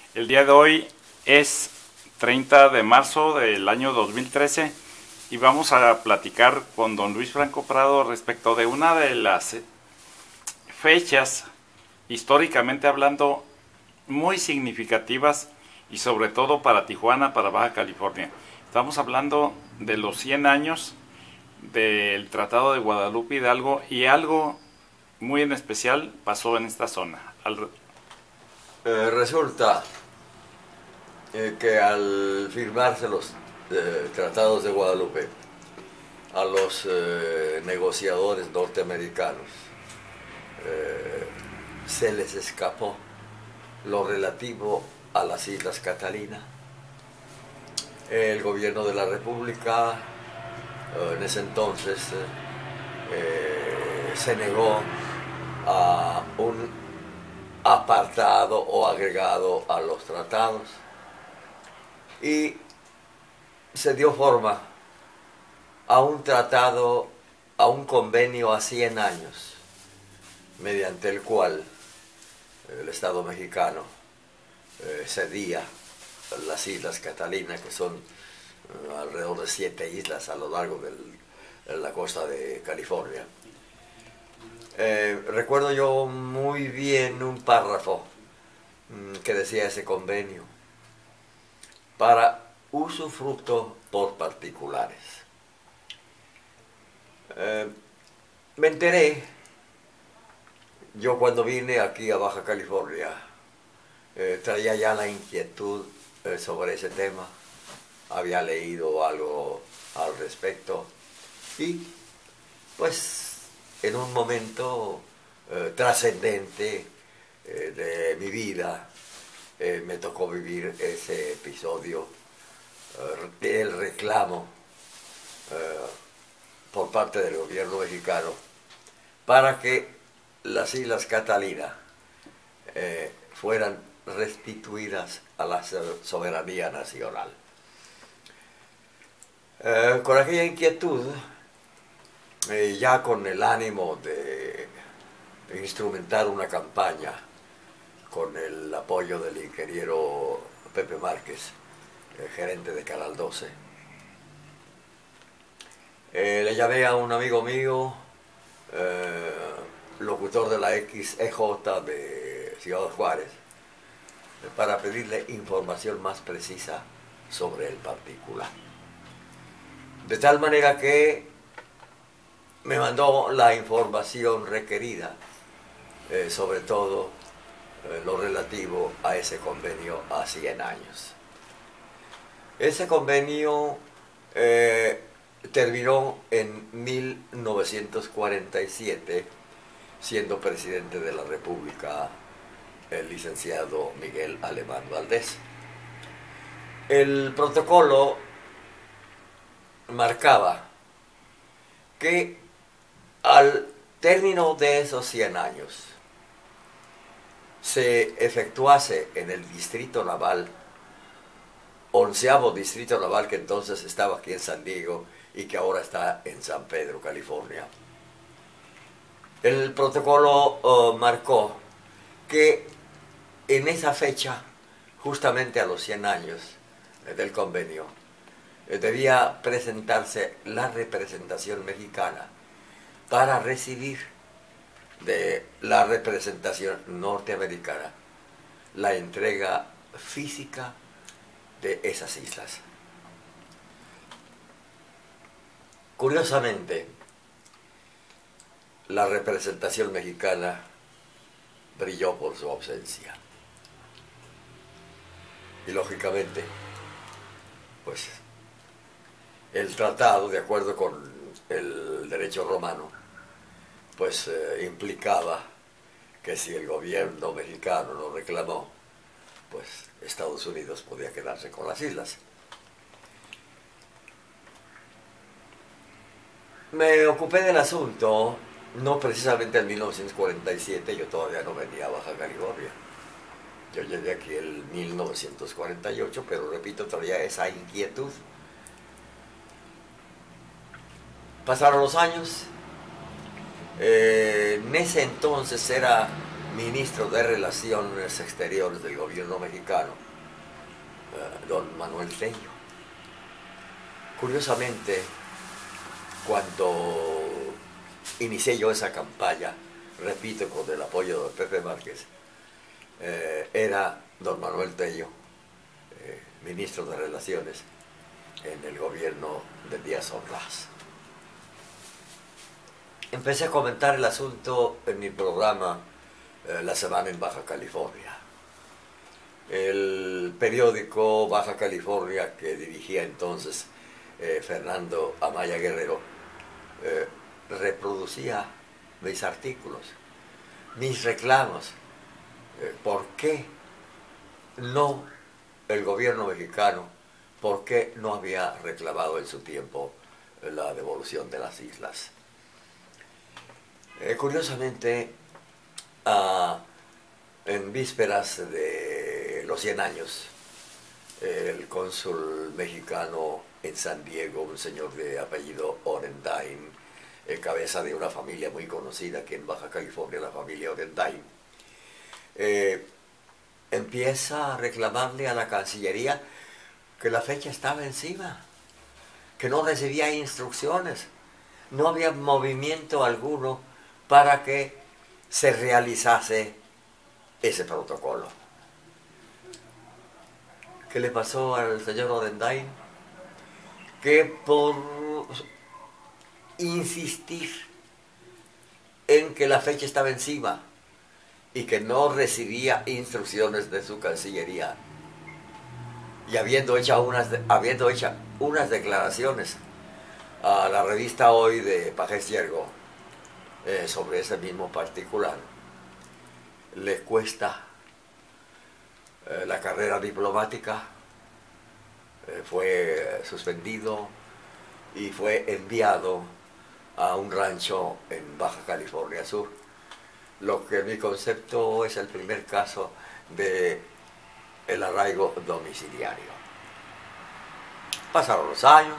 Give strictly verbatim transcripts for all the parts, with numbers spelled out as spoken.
El día de hoy es treinta de marzo del año dos mil trece y vamos a platicar con don Luis Franco Prado respecto de una de las fechas, históricamente hablando, muy significativas y sobre todo para Tijuana, para Baja California. Estamos hablando de los cien años del Tratado de Guadalupe Hidalgo y algo muy en especial pasó en esta zona. Al... Eh, resulta eh, que al firmarse los eh, tratados de Guadalupe, a los eh, negociadores norteamericanos eh, se les escapó lo relativo a las Islas Catalina. El gobierno de la República eh, en ese entonces eh, se negó a un apartado o agregado a los tratados y se dio forma a un tratado, a un convenio a cien años, mediante el cual el Estado mexicano eh, cedía las Islas Catalina, que son eh, alrededor de siete islas a lo largo del, de la costa de California. Eh, recuerdo yo muy bien un párrafo mmm, que decía ese convenio: para usufructo por particulares. Eh, me enteré, yo cuando vine aquí a Baja California, eh, traía ya la inquietud eh, sobre ese tema, había leído algo al respecto y pues en un momento eh, trascendente eh, de mi vida eh, me tocó vivir ese episodio eh, del reclamo eh, por parte del gobierno mexicano para que las Islas Catalina eh, fueran restituidas a la soberanía nacional. Eh, con aquella inquietud, eh, ya con el ánimo de, de instrumentar una campaña con el apoyo del ingeniero Pepe Márquez, el gerente de Canal doce, eh, le llamé a un amigo mío, eh, locutor de la X E J de Ciudad Juárez, para pedirle información más precisa sobre el particular. De tal manera que me mandó la información requerida, eh, sobre todo eh, lo relativo a ese convenio a cien años. Ese convenio eh, terminó en mil novecientos cuarenta y siete, siendo presidente de la República el licenciado Miguel Alemán Valdés. El protocolo marcaba que al término de esos cien años se efectuase en el distrito naval, onceavo distrito naval, que entonces estaba aquí en San Diego y que ahora está en San Pedro, California. El protocolo uh, marcó que en esa fecha, justamente a los cien años del convenio, debía presentarse la representación mexicana para recibir de la representación norteamericana la entrega física de esas islas. Curiosamente, la representación mexicana brilló por su ausencia. Y lógicamente, pues el tratado, de acuerdo con el derecho romano, pues eh, implicaba que si el gobierno mexicano lo reclamó, pues Estados Unidos podía quedarse con las islas. Me ocupé del asunto, no precisamente en mil novecientos cuarenta y siete, yo todavía no venía a Baja California. Yo llegué aquí en mil novecientos cuarenta y ocho, pero repito, traía esa inquietud. Pasaron los años, eh, en ese entonces era ministro de Relaciones Exteriores del gobierno mexicano, eh, don Manuel Tello. Curiosamente, cuando inicié yo esa campaña, repito, con el apoyo de Pepe Márquez, eh, era don Manuel Tello, eh, ministro de Relaciones en el gobierno de Díaz Ordaz. Empecé a comentar el asunto en mi programa eh, La Semana en Baja California. El periódico Baja California que dirigía entonces eh, Fernando Amaya Guerrero eh, reproducía mis artículos, mis reclamos. Eh, ¿Por qué no el gobierno mexicano, por qué no había reclamado en su tiempo la devolución de las islas? Eh, curiosamente, uh, en vísperas de los cien años, el cónsul mexicano en San Diego, un señor de apellido Orendain, eh, cabeza de una familia muy conocida aquí en Baja California, la familia Orendain, eh, empieza a reclamarle a la Cancillería que la fecha estaba encima, que no recibía instrucciones, no había movimiento alguno para que se realizase ese protocolo. ¿Qué le pasó al señor Orendain? Que por insistir en que la fecha estaba encima y que no recibía instrucciones de su Cancillería, y habiendo hecho unas, habiendo hecho unas declaraciones a la revista Hoy de Pajés Yergo, Eh, sobre ese mismo particular, le cuesta eh, la carrera diplomática, eh, fue suspendido y fue enviado a un rancho en Baja California Sur, lo que en mi concepto es el primer caso de el arraigo domiciliario. Pasaron los años,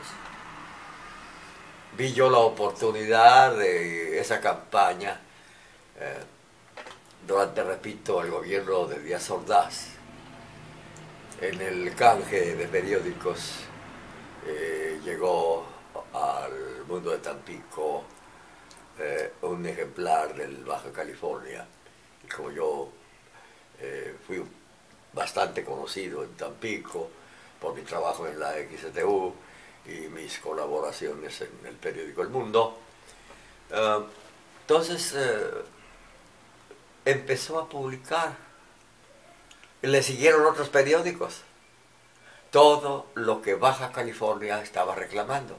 vi yo la oportunidad de esa campaña eh, durante, repito, el gobierno de Díaz Ordaz, en el canje de periódicos. Eh, llegó al Mundo de Tampico eh, un ejemplar del Baja California, y como yo eh, fui bastante conocido en Tampico por mi trabajo en la X T U y mis colaboraciones en el periódico El Mundo, uh, entonces uh, empezó a publicar, y le siguieron otros periódicos, todo lo que Baja California estaba reclamando.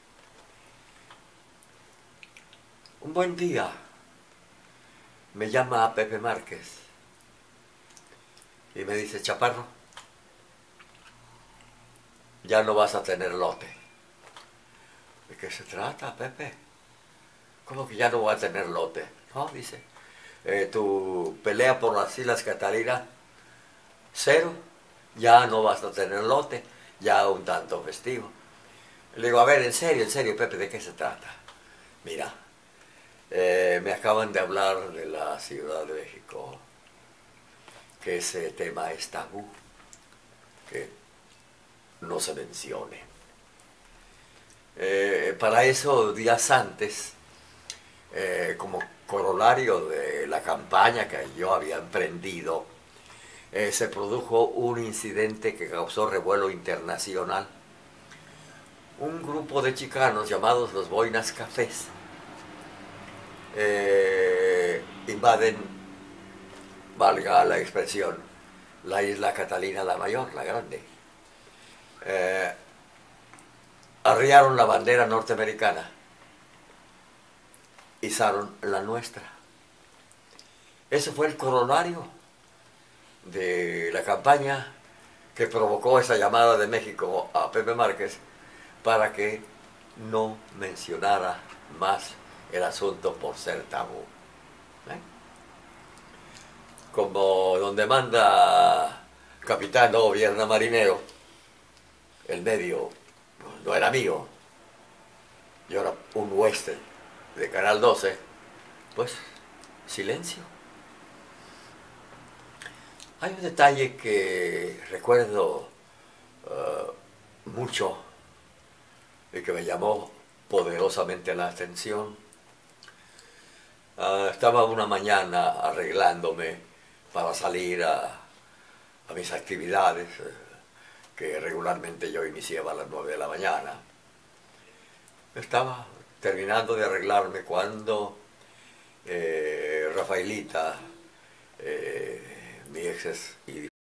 Un buen día me llama Pepe Márquez y me dice: Chaparro, ya no vas a tener lote. ¿De qué se trata, Pepe? ¿Cómo que ya no voy a tener lote? No, dice, eh, tu pelea por las Islas Catalina, cero, ya no vas a tener lote, ya un tanto festivo. Le digo, a ver, en serio, en serio, Pepe, ¿de qué se trata? Mira, eh, me acaban de hablar de la Ciudad de México, que ese tema es tabú, que no se mencione. Eh, para eso, días antes, eh, como corolario de la campaña que yo había emprendido, eh, se produjo un incidente que causó revuelo internacional. Un grupo de chicanos llamados los Boinas Cafés eh, invaden, valga la expresión, la isla Catalina la Mayor, la Grande. Eh, arriaron la bandera norteamericana, izaron la nuestra. Eso fue el corolario de la campaña que provocó esa llamada de México a Pepe Márquez para que no mencionara más el asunto por ser tabú. ¿Eh? Como donde manda capitán no gobierna marinero, el medio no era mío, yo era un western de Canal doce, pues silencio. Hay un detalle que recuerdo uh, mucho y que me llamó poderosamente la atención. Uh, estaba una mañana arreglándome para salir a, a mis actividades, eh, que regularmente yo iniciaba a las nueve de la mañana. Estaba terminando de arreglarme cuando eh, Rafaelita, eh, mi ex y